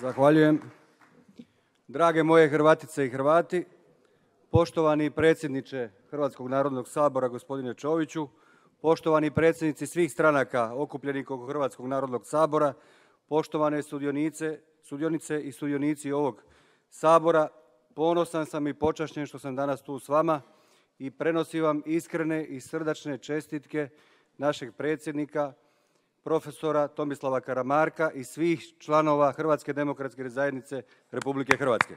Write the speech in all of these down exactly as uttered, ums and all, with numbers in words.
Zahvaljujem. Drage moje Hrvatice i Hrvati, poštovani predsjedniče Hrvatskog narodnog sabora gospodine Čoviću, poštovani predsjednici svih stranaka okupljenih oko Hrvatskog narodnog sabora, poštovane sudionice, sudionice i sudionici ovog sabora, ponosan sam i počašćen što sam danas tu s vama i prenosim vam iskrene i srdačne čestitke našeg predsjednika, profesora Tomislava Karamarka i svih članova Hrvatske demokratske zajednice Republike Hrvatske.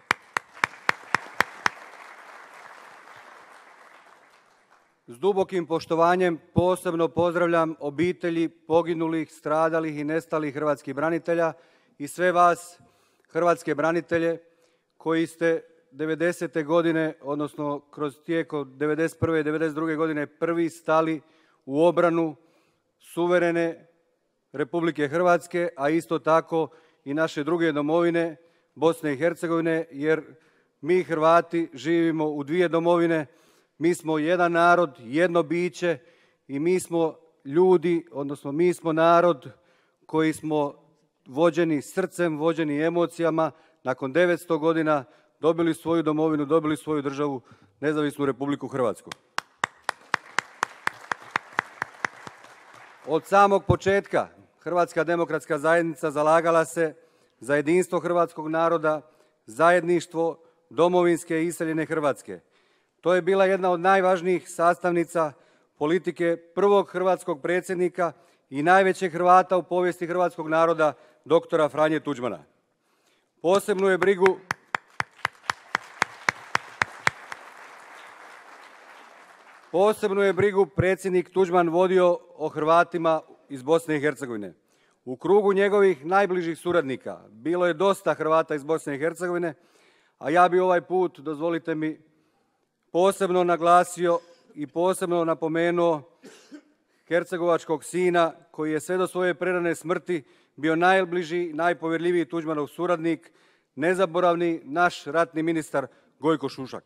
S dubokim poštovanjem posebno pozdravljam obitelji poginulih, stradalih i nestalih hrvatskih branitelja i sve vas hrvatske branitelje koji ste devedesete godine, odnosno kroz tijekom devedeset prve i devedeset druge godine prvi stali u obranu suverene Republike Hrvatske, a isto tako i naše druge domovine, Bosne i Hercegovine, jer mi Hrvati živimo u dvije domovine, mi smo jedan narod, jedno biće i mi smo ljudi, odnosno mi smo narod koji smo vođeni srcem, vođeni emocijama, nakon devetsto godina dobili svoju domovinu, dobili svoju državu, nezavisnu Republiku Hrvatsku. Od samog početka Hrvatska demokratska zajednica zalagala se za jedinstvo hrvatskog naroda, zajedništvo domovinske i iseljene Hrvatske. To je bila jedna od najvažnijih sastavnica politike prvog hrvatskog predsjednika i najvećeg Hrvata u povijesti hrvatskog naroda, doktora Franje Tuđmana. Posebnu je brigu Posebnu je brigu predsjednik Tuđman vodio o Hrvatima iz Bosne i Hercegovine. U krugu njegovih najbližih suradnika bilo je dosta Hrvata iz Bosne i Hercegovine, a ja bi ovaj put, dozvolite mi, posebno naglasio i posebno napomenuo hercegovačkog sina koji je sve do svoje prerane smrti bio najbliži, najpovjerljiviji Tuđmanov suradnik, nezaboravni naš ratni ministar Gojko Šušak.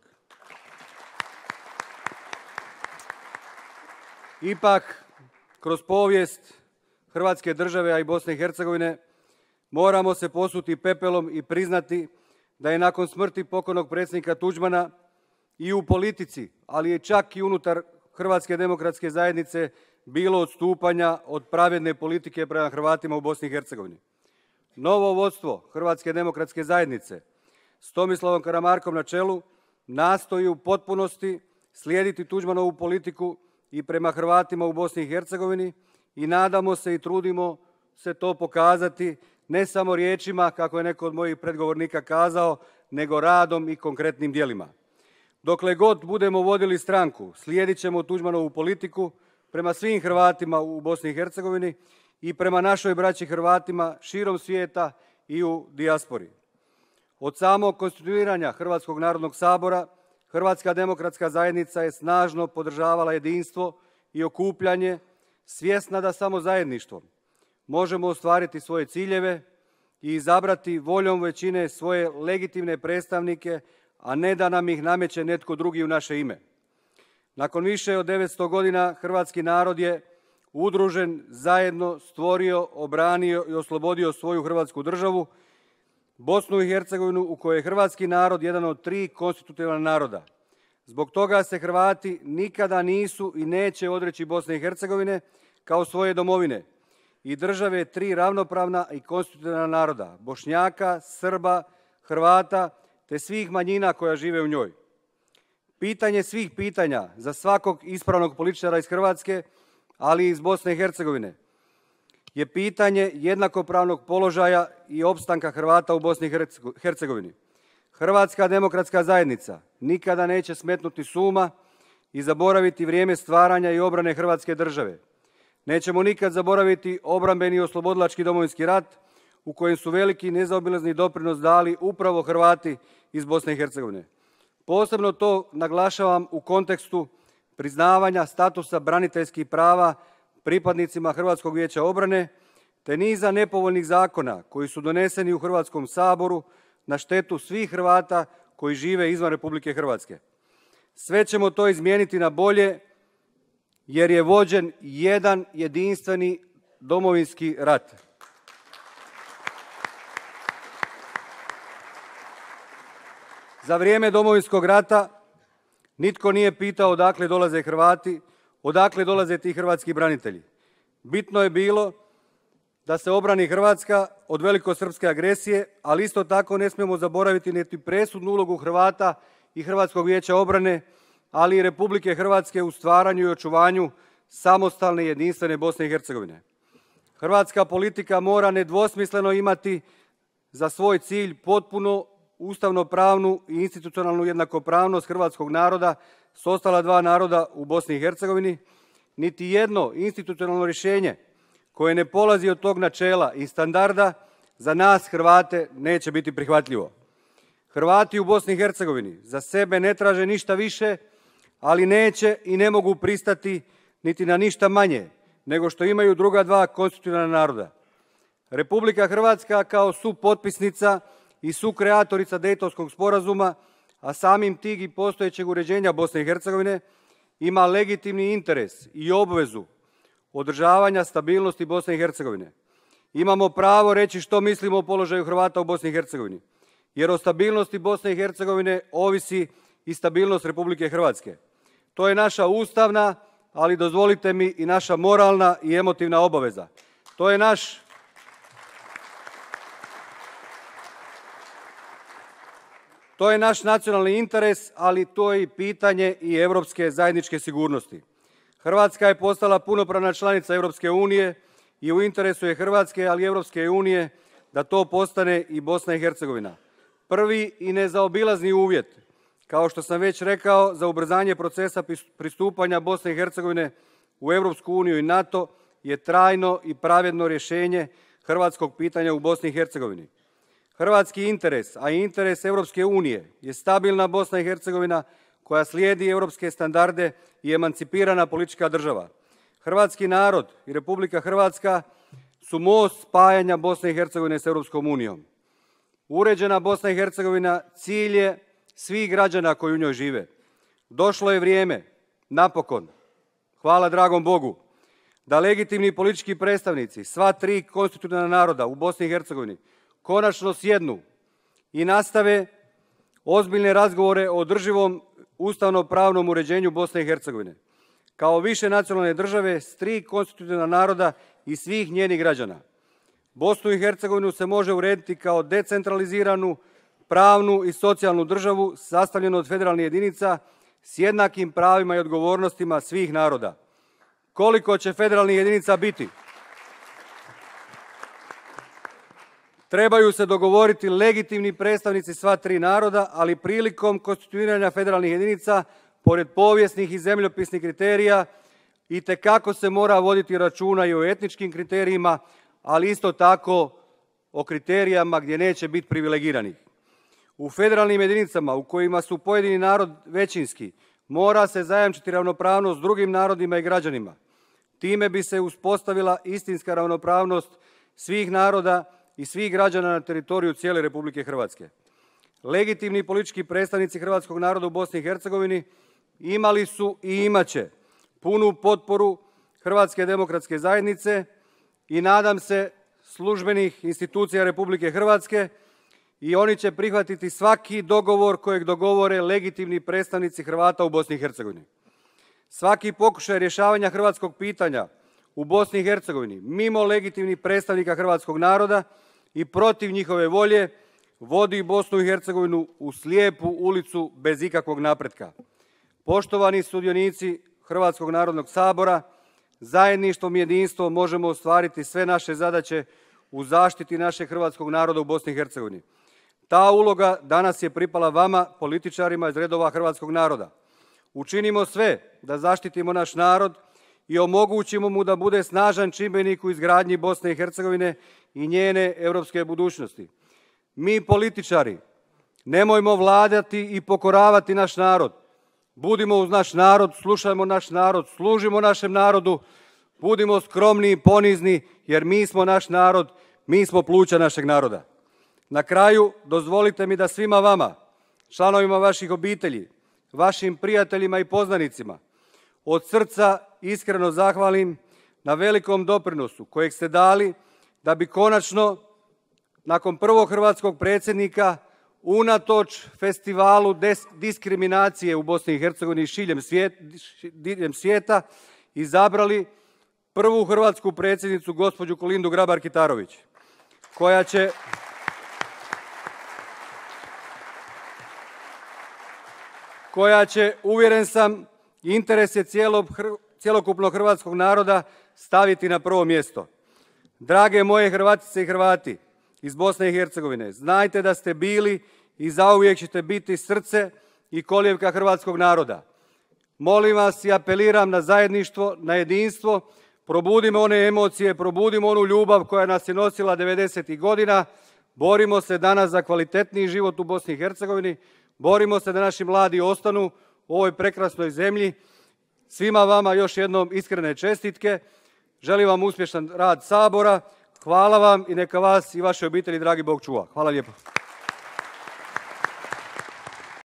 Ipak, kroz povijest Hrvatske države, a i Bosne i Hercegovine, moramo se posuti pepelom i priznati da je nakon smrti pokojnog predsjednika Tuđmana i u politici, ali je čak i unutar Hrvatske demokratske zajednice bilo odstupanja od pravedne politike prema Hrvatima u Bosni i Hercegovini. Novo vodstvo Hrvatske demokratske zajednice s Tomislavom Karamarkom na čelu nastoji u potpunosti slijediti Tuđmanovu politiku i prema Hrvatima u Bosni i Hercegovini i nadamo se i trudimo se to pokazati ne samo riječima, kako je neko od mojih predgovornika kazao, nego radom i konkretnim djelima. Dokle god budemo vodili stranku, slijedit ćemo Tuđmanovu politiku prema svim Hrvatima u Bosni i Hercegovini i prema našoj braći Hrvatima širom svijeta i u dijaspori. Od samog konstituiranja Hrvatskog narodnog sabora, Hrvatska demokratska zajednica je snažno podržavala jedinstvo i okupljanje, svjesna da samo zajedništvom možemo ostvariti svoje ciljeve i izabrati voljom većine svoje legitimne predstavnike, a ne da nam ih nameće netko drugi u naše ime. Nakon više od devetsto godina hrvatski narod je udružen, zajedno stvorio, obranio i oslobodio svoju Hrvatsku državu, Bosnu i Hercegovinu, u kojoj je hrvatski narod jedan od tri konstitutivna naroda. Zbog toga se Hrvati nikada nisu i neće odreći Bosne i Hercegovine kao svoje domovine i države tri ravnopravna i konstitutivna naroda, Bošnjaka, Srba, Hrvata te svih manjina koja žive u njoj. Pitanje svih pitanja za svakog ispravnog političara iz Hrvatske, ali i iz Bosne i Hercegovine, je pitanje jednakopravnog položaja i opstanka Hrvata u Bosni i Hercegovini. Hrvatska demokratska zajednica nikada neće smetnuti s uma i zaboraviti vrijeme stvaranja i obrane Hrvatske države. Nećemo nikad zaboraviti obrambeni i oslobodilački Domovinski rat u kojem su veliki nezaobilazni doprinos dali upravo Hrvati iz Bosne i Hercegovine. Posebno to naglašavam u kontekstu priznavanja statusa braniteljskih prava pripadnicima Hrvatskog vijeća obrane te niza nepovoljnih zakona koji su doneseni u Hrvatskom saboru na štetu svih Hrvata koji žive izvan Republike Hrvatske. Sve ćemo to izmijeniti na bolje jer je vođen jedan jedinstveni Domovinski rat. Za vrijeme Domovinskog rata nitko nije pitao odakle dolaze Hrvati, odakle dolaze ti hrvatski branitelji. Bitno je bilo da se obrani Hrvatska od velikosrpske agresije, ali isto tako ne smijemo zaboraviti niti presudnu ulogu Hrvata i Hrvatskog vijeća obrane, ali i Republike Hrvatske u stvaranju i očuvanju samostalne i jedinstvene Bosne i Hercegovine. Hrvatska politika mora nedvosmisleno imati za svoj cilj potpuno ustavno-pravnu i institucionalnu jednakopravnost hrvatskog naroda s ostala dva naroda u Bosni i Hercegovini. Niti jedno institucionalno rješenje koje ne polazi od tog načela i standarda za nas Hrvate neće biti prihvatljivo. Hrvati u Bosni i Hercegovini za sebe ne traže ništa više, ali neće i ne mogu pristati niti na ništa manje nego što imaju druga dva konstitutivna naroda. Republika Hrvatska kao supotpisnica i sukreatorica Dejtonskog sporazuma, a samim tim i postojećeg uređenja Bosne i Hercegovine, ima legitimni interes i obvezu održavanja stabilnosti Bosne i Hercegovine. Imamo pravo reći što mislimo o položaju Hrvata u Bosni i Hercegovini, jer o stabilnosti Bosne i Hercegovine ovisi i stabilnost Republike Hrvatske. To je naša ustavna, ali dozvolite mi i naša moralna i emotivna obaveza. To je naš To je naš nacionalni interes, ali to je i pitanje i europske zajedničke sigurnosti. Hrvatska je postala punopravna članica Europske unije i u interesu je Hrvatske, ali i Europske unije da to postane i Bosna i Hercegovina. Prvi i nezaobilazni uvjet, kao što sam već rekao, za ubrzanje procesa pristupanja Bosne i Hercegovine u Europsku uniju i NATO je trajno i pravedno rješenje hrvatskog pitanja u Bosni i Hercegovini. Hrvatski interes, a i interes Europske unije je stabilna Bosna i Hercegovina koja slijedi europske standarde i emancipirana politička država. Hrvatski narod i Republika Hrvatska su most spajanja Bosne i Hercegovine s Europskom unijom. Uređena Bosna i Hercegovina cilj je svih građana koji u njoj žive. Došlo je vrijeme, napokon, hvala dragom Bogu, da legitimni politički predstavnici sva tri konstitutivna naroda u Bosni i Hercegovini konačno sjednu i nastave ozbiljne razgovore o održivom ustavno-pravnom uređenju Bosne i Hercegovine. Kao više nacionalne države s tri konstitutivna naroda i svih njenih građana. Bosnu i Hercegovinu se može urediti kao decentraliziranu, pravnu i socijalnu državu sastavljenu od federalnih jedinica s jednakim pravima i odgovornostima svih naroda. Koliko će federalnih jedinica biti? Trebaju se dogovoriti legitimni predstavnici sva tri naroda, ali prilikom konstituiranja federalnih jedinica, pored povijesnih i zemljopisnih kriterija, itekako se mora voditi računa i o etničkim kriterijima, ali isto tako o kriterijama gdje neće biti privilegiranih. U federalnim jedinicama u kojima su pojedini narod većinski, mora se zajamčiti ravnopravnost s drugim narodima i građanima. Time bi se uspostavila istinska ravnopravnost svih naroda i svih građana na teritoriju cijele Republike Hrvatske. Legitimni politički predstavnici hrvatskog naroda u Bosni i Hercegovini imali su i imaće punu potporu Hrvatske demokratske zajednice i nadam se službenih institucija Republike Hrvatske, i oni će prihvatiti svaki dogovor kojeg dogovore legitimni predstavnici Hrvata u Bosni i Hercegovini. Svaki pokušaj rješavanja hrvatskog pitanja u Bosni i Hercegovini mimo legitimnih predstavnika hrvatskog naroda i protiv njihove volje vodi Bosnu i Hercegovinu u slijepu ulicu bez ikakvog napretka. Poštovani sudionici Hrvatskog narodnog sabora, zajedništvom i jedinstvom možemo ostvariti sve naše zadaće u zaštiti našeg hrvatskog naroda u Bosni i Hercegovini. Ta uloga danas je pripala vama, političarima iz redova hrvatskog naroda. Učinimo sve da zaštitimo naš narod i omogućimo mu da bude snažan čimbenik u izgradnji Bosne i Hercegovine i njene europske budućnosti. Mi političari nemojmo vladati i pokoravati naš narod. Budimo uz naš narod, slušajmo naš narod, služimo našem narodu, budimo skromni i ponizni jer mi smo naš narod, mi smo pluća našeg naroda. Na kraju, dozvolite mi da svima vama, članovima vaših obitelji, vašim prijateljima i poznanicima, od srca iskreno zahvalim na velikom doprinosu kojeg ste dali da bi konačno, nakon prvog hrvatskog predsjednika, unatoč festivalu diskriminacije u Bosni i Hercegovini i šiljem svijeta izabrali prvu hrvatsku predsjednicu, gospođu Kolindu Grabar-Kitarović, koja će koja će, uvjeren sam, interese cjelokupnog hrvatskog naroda staviti na prvo mjesto. Drage moje Hrvatice i Hrvati iz Bosne i Hercegovine, znajte da ste bili i zauvijek ćete biti srce i kolijevka hrvatskog naroda. Molim vas i apeliram na zajedništvo, na jedinstvo, probudimo one emocije, probudimo onu ljubav koja nas je nosila devedesetih godina, borimo se danas za kvalitetniji život u Bosni i Hercegovini, borimo se da naši mladi ostanu u ovoj prekrasnoj zemlji. Svima vama još jednom iskrene čestitke. Želim vam uspješan rad Sabora. Hvala vam i neka vas i vaše obitelji dragi Bog čuva. Hvala lijepo.